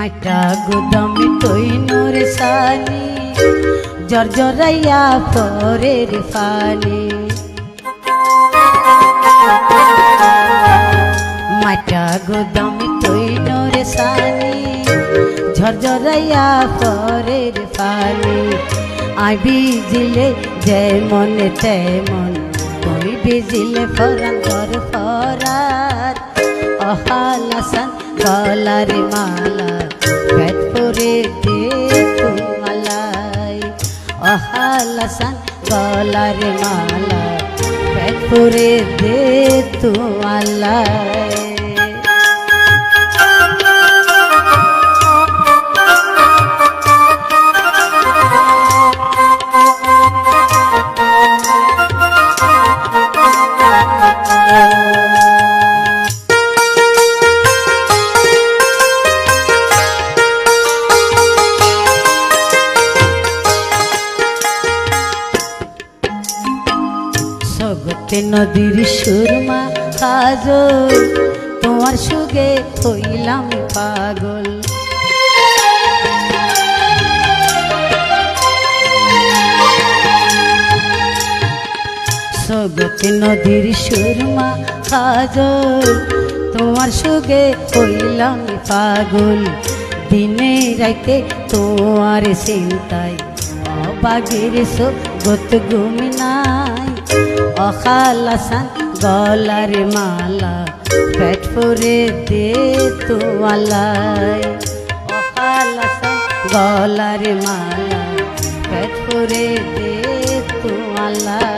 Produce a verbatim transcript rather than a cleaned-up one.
মাটা গুদামি তৈনর সানি জর্জরাইয়া পরের ফানি মাটা গুদামি তৈনর সানি ঝরঝরাইয়া পরের ফানি আই বিজিলে যেমন তেমন তুই বিজিলে ফরান তোর ফরার অহালাসান গলার মালা পেট পরে দে তুমালাই অহালাসান গলার মালা পেট পরে দে তুমালাই সগতে নদীর সুরমা কাজল তোমার সুগে হইলাম পাগল সগতে নদীর সুরমা কাজল তোমার সুগে হইলাম পাগল দিনে রাইতে তোমার চিন্তায় অবাগের সগত ঘুমি নাই অখালাসান গলার মালা পেট পরে দে তোয়ালাই অখালাসান গলার মালা পেট পরে দে তোয়ালাই